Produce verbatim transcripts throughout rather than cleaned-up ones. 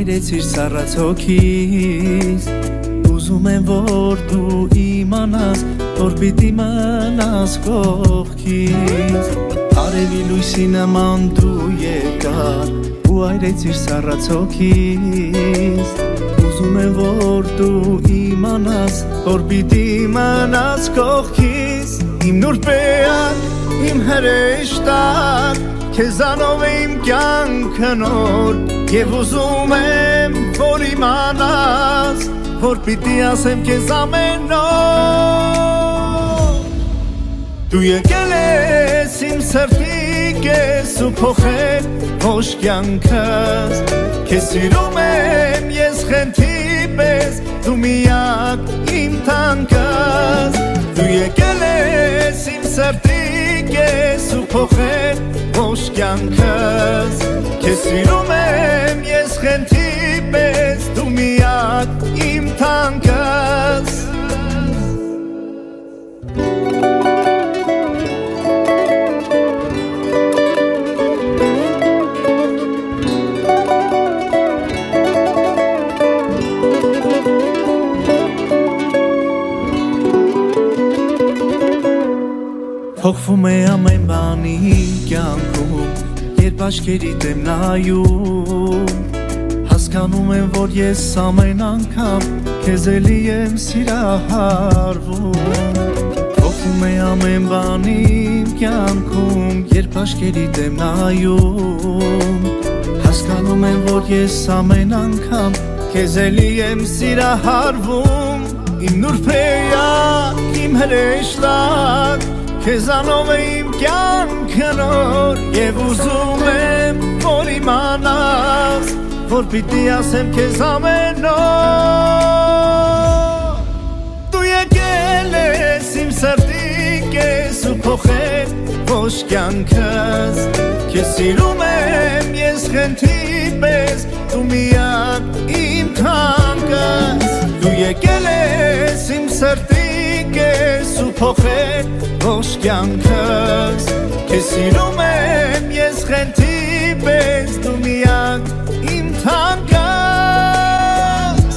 այրեցիր սառած հոգիս Ուզում եմ որ դու իմանաս Որ պիտի մնաս կողքիս Արևի լույսի նման դու եկար Ու այրեցիր սառած հոգիս Ուզում եմ որ դու իմանաս Որ պիտի մնաս կողքիս Իմ նուրբեակ, իմ հրեշտակ Քեզանով է իմ կյանքը նոր Եվ ուզում եմ որ իմանաս Որ պիտի ասեմ քեզ ամեն օր Դու եկել ես իմ սրտի կես ու փոխել ոչ կյանքս Քեզ սիրում եմ ես խենթի պես Դու միակ իմ թանկս Դու եկել ես իմ սրտի կես ու փոխել ոչ կյանքս Քեզ սիրում եմ ես խենթի պես Դու միակ իմ թանկս Փոխվում է ամեն բանի կյանքում Երբ աչքերիդ եմ նայում Հասկանում եմ, որ ես ամեն անգամ Քեզ էլի եմ սիրահարվում Փոխվում է ամեն բանի կյանքում Երբ աչքերիդ եմ նայում Հասկանում եմ, որ ես ամեն անգամ Քեզ էլի եմ սիրահարվում Իմ նուրբեակ, իմ հրեշտակ Քեզանով է իմ կյանքը նոր Եվ ուզում եմ որ իմանաս Որ պիտի ասեմ քեզ ամեն օր Դու եկել ես իմ սրտի կես ու փոխել ոչ կյանքս Քեզ սիրում եմ ես խենթի պես Դու միակ իմ թանկս Դու եկել ես իմ սրտի կես ու փոխել ոչ կյանքս Քեզ սիրում եմ ես խենթի պես Դու միակ իմ թանկս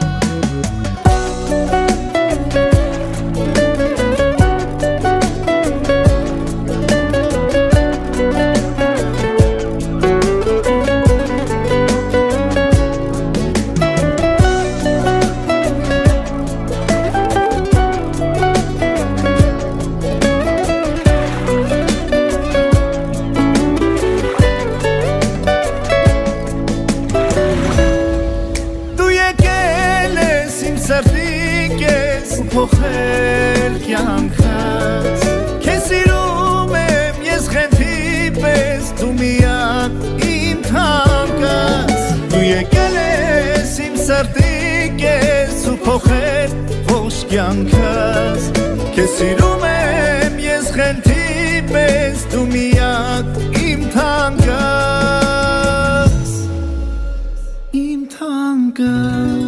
Փոխել կյանքս Քեզ սիրում եմ ես խենթի պես Դու միակ իմ թանկս Դու եկել ես իմ սրտի կես ու փոխել ոչ կյանքս Քեզ սիրում եմ ես խենթի պես Դու միակ իմ թանկս Իմ թանկս